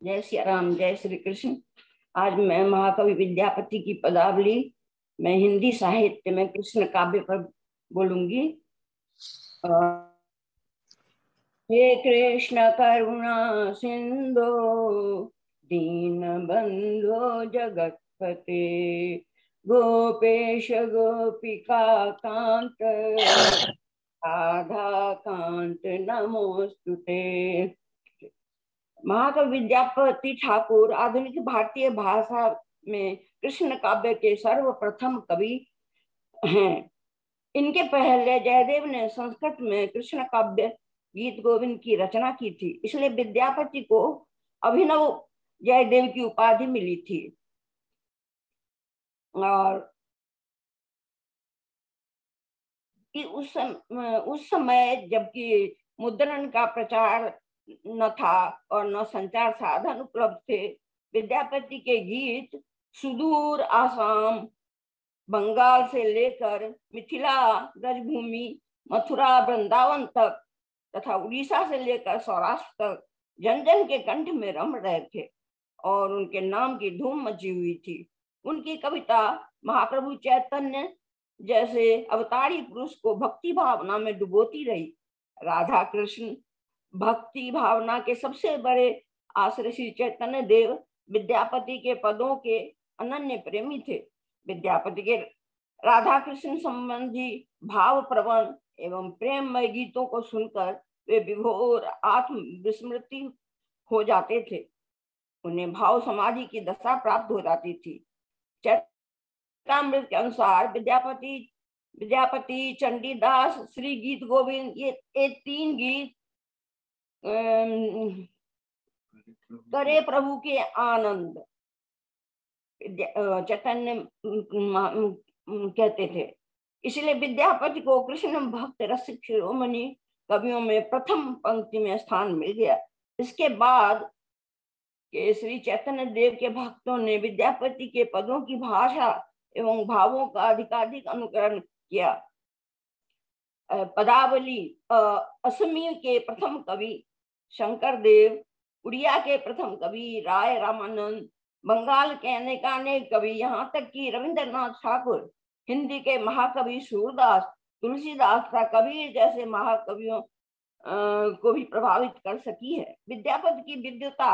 जय श्री राम, जय श्री कृष्ण। आज मैं महाकवि विद्यापति की पदावली मैं हिंदी साहित्य में कृष्ण काव्य पर बोलूंगी। हे कृष्ण करुणा सिंधु दीन बंधु जगतपते गोपेश गोपिका कांत राधा कांत नमोस्तुते। महाकवि विद्यापति ठाकुर आधुनिक भारतीय भाषा में कृष्ण काव्य के सर्वप्रथम कवि हैं। इनके पहले जयदेव ने संस्कृत में कृष्ण काव्य गीत गोविंद की रचना की थी, इसलिए विद्यापति को अभिनव जयदेव की उपाधि मिली थी। और उस समय जबकि मुद्रण का प्रचार न था और न संचार साधन उपलब्ध थे, विद्यापति के गीत सुदूर आसाम, बंगाल से लेकर मिथिला, ब्रजभूमि, मथुरा, वृंदावन तक तथा उड़ीसा से लेकर सौराष्ट्र तक जन जन के कंठ में रम रहे थे और उनके नाम की धूम मची हुई थी। उनकी कविता महाप्रभु चैतन्य जैसे अवतारी पुरुष को भक्ति भावना में डुबोती रही। राधा कृष्ण भक्ति भावना के सबसे बड़े आश्रय श्री चैतन्य देव विद्यापति के पदों के अनन्य प्रेमी थे। विद्यापति के राधा कृष्ण संबंधी भाव प्रवण एवं प्रेममय गीतों को सुनकर वे विभोर आत्म विस्मृति हो जाते थे। उन्हें भाव समाधि की दशा प्राप्त हो जाती थी। चरित्रामृत के अनुसार विद्यापति, चंडीदास, श्री गीत गोविंद, ये तीन गीत करे प्रभु के आनंद चैतन्य कहते थे। इसलिए विद्यापति को कृष्ण भक्त रसिक शिरोमणि कवियों में प्रथम पंक्ति में स्थान मिल गया। इसके बाद के श्री चैतन्य देव के भक्तों ने विद्यापति के पदों की भाषा एवं भावों का अधिकाधिक अनुकरण किया। पदावली असमी के प्रथम कवि शंकर देव, उड़िया के प्रथम कवि राय रामानंद, बंगाल के अनेकानेक कवि, यहाँ तक कि रविंद्रनाथ ठाकुर, हिंदी के महाकवि सूरदास, तुलसीदास का कबीर जैसे महाकवियों को भी प्रभावित कर सकी है। विद्यापति की विद्वता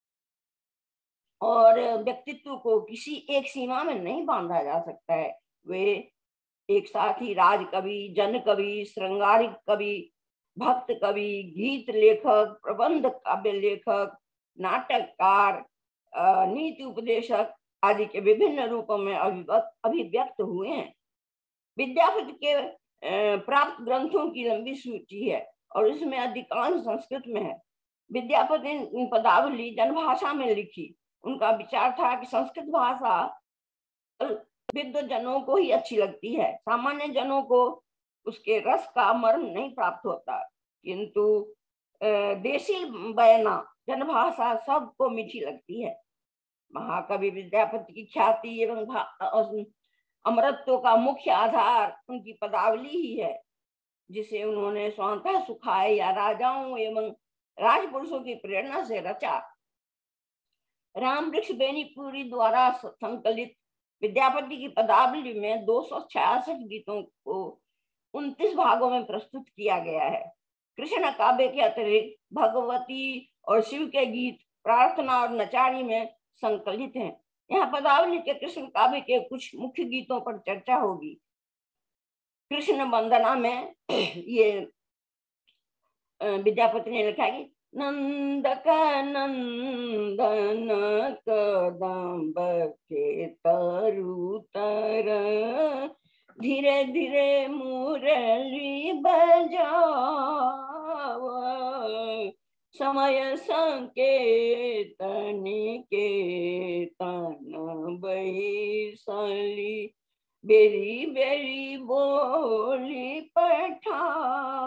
और व्यक्तित्व को किसी एक सीमा में नहीं बांधा जा सकता है। वे एक साथ ही राज कवि, जन कवि, श्रृंगारिक कवि, भक्त कवि, गीत लेखक, प्रबंध काव्य लेखक, नाटककार, नीति उपदेशक आदि के विभिन्न रूपों में अभिव्यक्त हुए हैं। विद्यापति के प्राप्त ग्रंथों की लंबी सूची है और इसमें अधिकांश संस्कृत में है। विद्यापति ने पदावली जनभाषा में लिखी। उनका विचार था कि संस्कृत भाषा विद्वजनों को ही अच्छी लगती है, सामान्य जनों को उसके रस का मर्म नहीं प्राप्त होता, किंतु देशी बयाना जनभाषा सबको मीठी लगती है। महाकवि विद्यापति की ख्याति एवं अमरत्व का मुख्य आधार उनकी पदावली ही है, जिसे उन्होंने स्वतः सुखाए या राजाओं एवं राजपुरुषों की प्रेरणा से रचा। राम वृक्ष बेनीपुरी द्वारा संकलित विद्यापति की पदावली में 266 गीतों को 29 भागों में प्रस्तुत किया गया है। कृष्ण काव्य के अतिरिक्त भगवती और शिव के गीत प्रार्थना और नचारी में संकलित हैं। यहाँ पदावली के कृष्ण काव्य के कुछ मुख्य गीतों पर चर्चा होगी। कृष्ण वंदना में ये विद्यापति ने लिखा है कि नंदक नंदन कदम्ब के तरुतर धीरे धीरे मुरली बजाव समय संकेतन के तन बैसली बेरी बेरी बोली पठाव।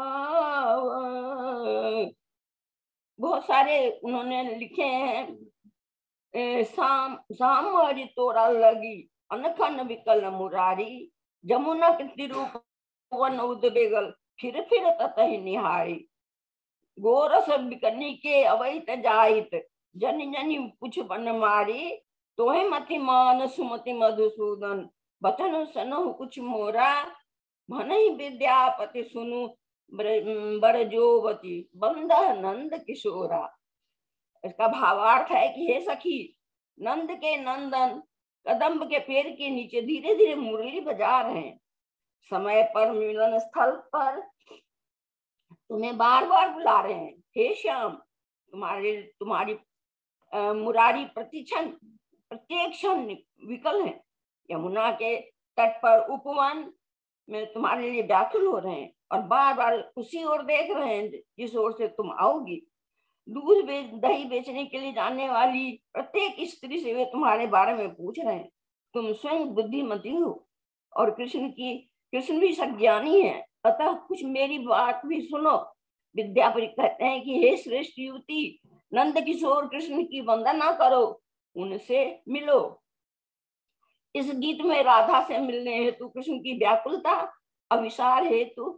बहुत सारे उन्होंने लिखे हैं। साम हरि तोरा लगी अनखन विकल मुरारी जमुना के तिरूप वन उद्वेगल फिर ततहि निहारी गोरस बिकनी के अवैत जाइत जनि जनि पुछ बन मारी, तोहे मति मान सुमति मधुसूदन। बचन सनहु कुछ मोरा, भनहि विद्यापति सुनु बरजोवती बंद नंद किशोरा। इसका भावार्थ है कि हे सखी, नंद के नंदन कदम्ब के पेड़ के नीचे धीरे धीरे मुरली बजा रहे हैं। समय पर मिलन स्थल पर तुम्हें बार बार बुला रहे हैं। हे श्याम, तुम्हारी मुरारी प्रतिक्षण प्रत्येक क्षण विकल है। यमुना के तट पर उपवन में तुम्हारे लिए व्याकुल हो रहे हैं और बार बार उसी ओर देख रहे हैं जिस ओर से तुम आओगी। दूध दही बेचने के लिए जाने वाली प्रत्येक स्त्री से वे तुम्हारे बारे में पूछ रहे हैं। तुम स्वयं बुद्धिमती हो और कृष्ण भी सज्ञानी है, अतः कुछ मेरी बात भी सुनो। विद्यापति कहते हैं कि हे श्रेष्ठ युवती, नंद किशोर कृष्ण की वंदना करो, उनसे मिलो। इस गीत में राधा से मिलने हेतु कृष्ण की व्याकुलता, अविसार हेतु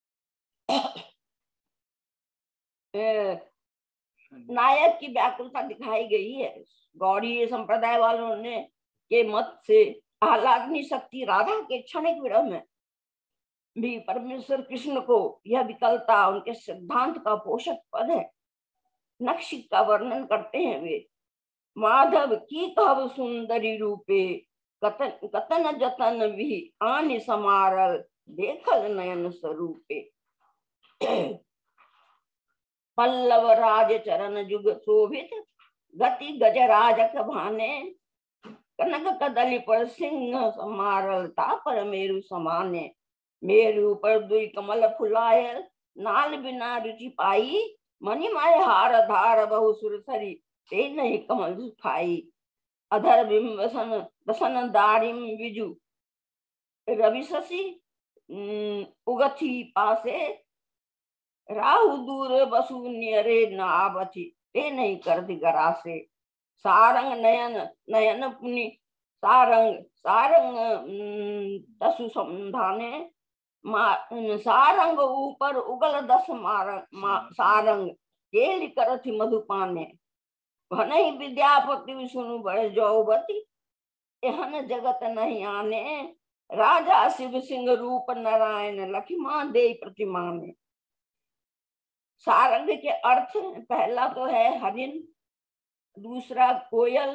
नायक की व्याकुलता दिखाई गई है। गौड़ीय संप्रदाय वालों ने के मत से आह्लादनी शक्ति राधा के क्षणिक विरह में भी परमेश्वर कृष्ण को यह विकलता उनके सिद्धांत का पोषक पद है। नक्शिक का वर्णन करते हैं वे। माधव की कब सुंदरी रूपे, कतन जतन भी आनि समारल, देखल नयन स्वरूपे। पल्लव राज चरण जुग शोभित, गति गजराज भाने, कनक कदली पर सिंह समारलता पर मेरु समाने। मेरु पर दुई कमल फुलाय, नाल बिना रुचि पाई, मणिमय हार धार बहु सुरसरी, ते नहीं कमल सुखाई। अधर बिंबसन दसन दारिम विजु, रवि शशि उगथी पासे, राहु दूर बसु नियरे नावथी, ते नहीं कर दिगरा से। सारंग नयन नयन पुनि सारंग सारंग दसु संधाने, सारंग ऊपर उगल दस सारंग, केली करथि मधुपाने। भनहि विद्यापति सुनु बड़े जौवती, एहन जगत नहीं आने, राजा शिव सिंह रूप नारायण, लखिमा दे प्रतिमा में। सारंग के अर्थ पहला तो है हरिण, दूसरा कोयल,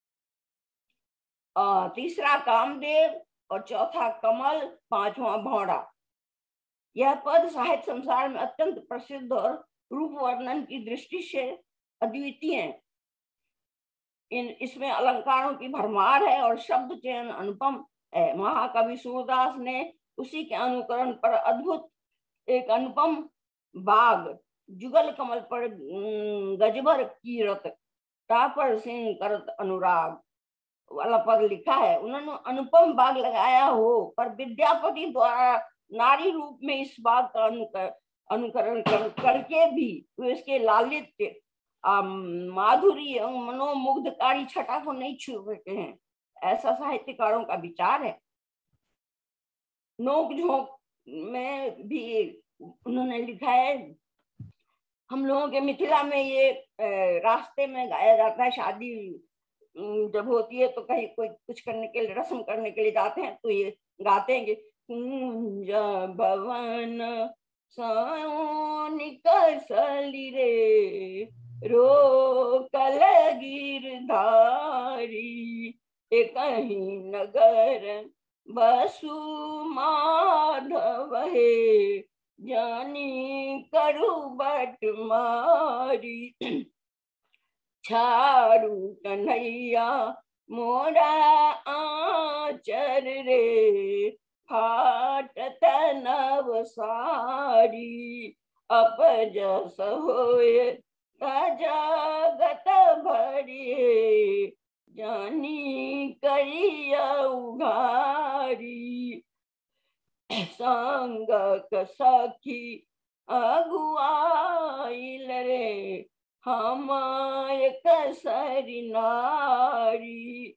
तीसरा कामदेव और चौथा कमल, पांचवा भौरा। यह पद साहित्य संसार में अत्यंत प्रसिद्ध और रूप वर्णन की दृष्टि से अद्वितीय है। इसमें अलंकारों की भरमार है और शब्द चयन अनुपम है। महाकवि सूरदास ने उसी के अनुकरण पर अद्भुत एक अनुपम बाग, जुगल कमल पर गजबर कीरत, तापर सिंह करत अनुराग वाला पद लिखा है। उन्होंने अनुपम बाग लगाया हो, पर विद्यापति द्वारा नारी रूप में इस बाग का अनुकरण करके भी वे इसके लालित्य, माधुरी और मनोमुग्धकारी छटा को नहीं छू सके हैं, ऐसा साहित्यकारों का विचार है। नोक झोंक में भी उन्होंने लिखा है। हम लोगों के मिथिला में ये रास्ते में गाया जाता है। शादी जब होती है तो कहीं कोई कुछ करने के लिए, रस्म करने के लिए जाते हैं तो ये गाते हैं कि कुंज भवन सली रे, रोकल गिरधारी, कहीं नगर बसु माधव है, जानी करू बट मारी। छारू कन्हैया मोरा आचर रे, फाटत नव सारी, अपजस होए जगत भरी, जानी करिया उघारी। संग सखी अगुआइल रे, हम कसरी नारी,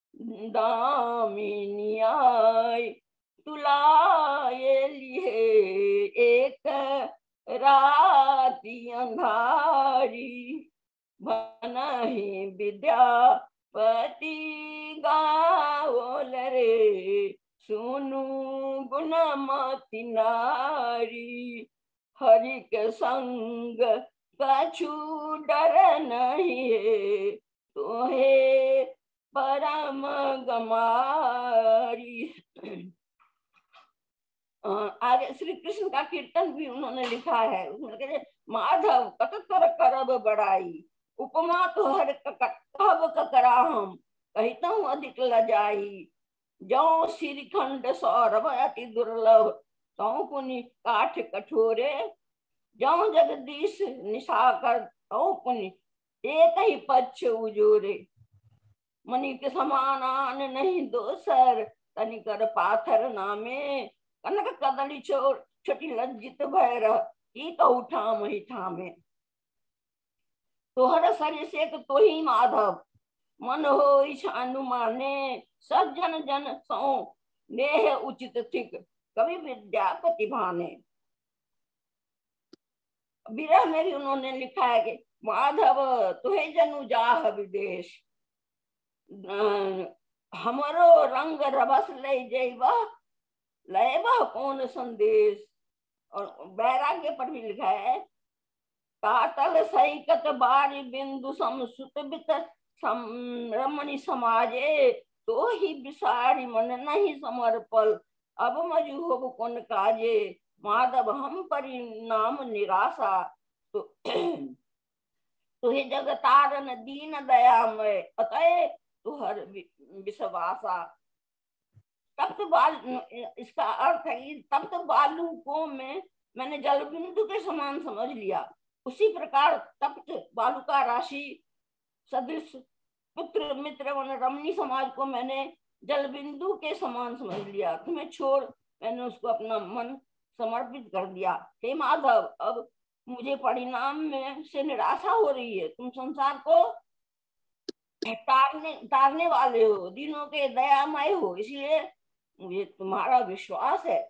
दामिनी आई तुलाए लिए, एक राती अंधारी, भनहि विद्यापति गाओल रे, सुनु गुणमति नारी, हरि के संग कछु डर नहीं, तोहे परम गमारी। आगे श्री कृष्ण का कीर्तन भी उन्होंने लिखा है। उसमें कहते माधव कतकर करब बड़ाई, उपमा तो हर कब ककरा हम, कहता हूँ अधिक लजाई, जो श्रीखंड सौरभ अति दुर्लभ, तो पुनि काठ कठोरे, जो जगदीश निशाकर तो पुनि एक ही पक्ष उजोरे, मणि के समान आन नहीं दोसर, तनिकर पाथर नामे, कनक कदली छोटी लज्जित भैर, की कहू ठाम ही ठामे, तोहर सरि से तो ही माधव, मन हो इच्छानु माने, सज्जन जन सो नेह उचित थिक, कवि विद्यापति भाने। विरह में भी उन्होंने लिखा है कि माधव तुहे जनु जाह विदेश, हमरो रंग रबस ले जैबा, लैबा कौन संदेश। और वैराग्य पर भी लिखा है, कातल सैकत बारी बिंदु समसुत बित रमणी समाजे, तो ही बिसारी मन नहीं समर्पल, अब मजू हो कौन काजे, माधव हम परिणाम निराशा, तो तुहे जगतारन दीन दयामय, अतः तुहर विश्वासा। तप्त बाल, इसका अर्थ है कि तप्त बालू को मैंने जल बिंदु के समान समझ लिया, उसी प्रकार तप्त बालुका राशि सदृश पुत्र मित्र रमणी समाज को मैंने जल बिंदु के समान समझ लिया, तुम्हें छोड़ मैंने उसको अपना मन समर्पित कर दिया। हे माधव, अब मुझे परिणाम में से निराशा हो रही है, तुम संसार को तारने वाले हो, दीनों के दयामय हो, इसलिए मुझे तुम्हारा विश्वास है।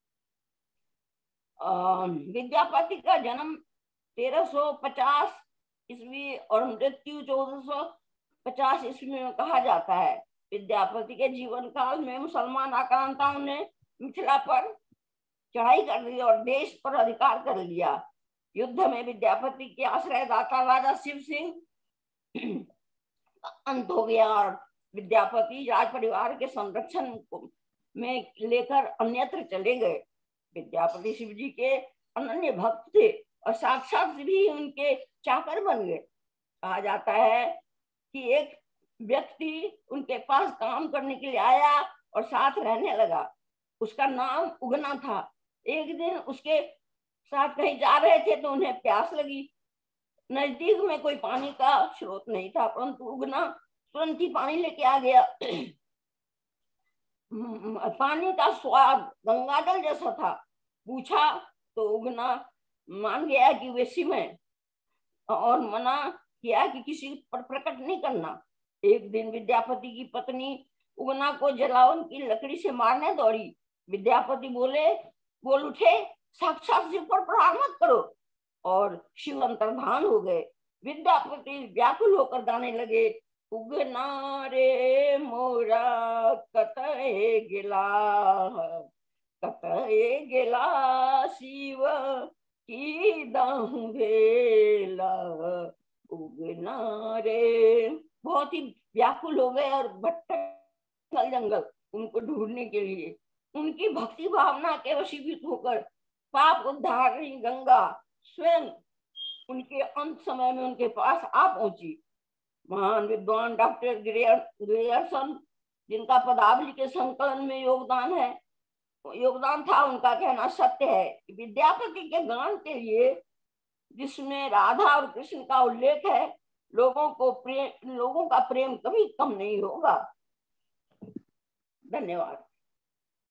विद्यापति का जन्म 1350 ईस्वी और मृत्यु 1450 ईस्वी में कहा जाता है। विद्यापति के जीवन काल में मुसलमान आक्रांताओं ने मिथिला पर चढ़ाई कर ली और देश पर अधिकार कर लिया। युद्ध में विद्यापति के आश्रयदाता राजा शिव सिंह अंत हो गया और विद्यापति राज परिवार के संरक्षण में लेकर अन्यत्र चले गए। विद्यापति शिव जी के अनन्य भक्त थे और साक्षात भी उनके चाकर बन गए। कहा जाता है कि एक व्यक्ति उनके पास काम करने के लिए आया और साथ रहने लगा, उसका नाम उगना था। एक दिन उसके साथ कहीं जा रहे थे तो उन्हें प्यास लगी, नजदीक में कोई पानी का स्रोत नहीं था, परंतु उगना तुरंत ही पानी लेके आ गया। पानी का स्वाद गंगाजल जैसा था। पूछा तो उगना मान गया कि वे शिव है और मना किया कि किसी पर प्रकट नहीं करना। एक दिन विद्यापति की पत्नी उगना को जलावन की लकड़ी से मारने दौड़ी। विद्यापति बोल उठे, साक्षात शिव पर प्रहार मत करो, और शिव अंतर्धान हो गए। विद्यापति व्याकुल होकर गाने लगे, उगना रे मोरा कतए गिला शिव की दाहु भेला, उगना रे। बहुत ही व्याकुल हो गए और भटक जंगल उनको ढूंढने के लिए। उनकी भक्ति भावना के वशीभूत होकर पाप उद्धारणी गंगा स्वयं उनके अंत समय में उनके पास आ पहुंची। महान विद्वान डॉक्टर ग्रियर्सन, जिनका पदावली के संकलन में योगदान था, उनका कहना सत्य है। विद्यापति के गान के लिए जिसमें राधा और कृष्ण का उल्लेख है, लोगों का प्रेम कभी कम नहीं होगा। धन्यवाद।